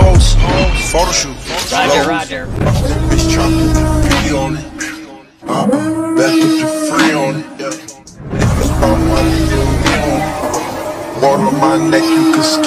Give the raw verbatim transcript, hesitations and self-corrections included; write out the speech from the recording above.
Pose, photo shoot. Roger, Roger. Bitch trying to put the P on it. Uh-uh, better put the free on it. Yeah. All my niggas on. Water on my neck, you can ski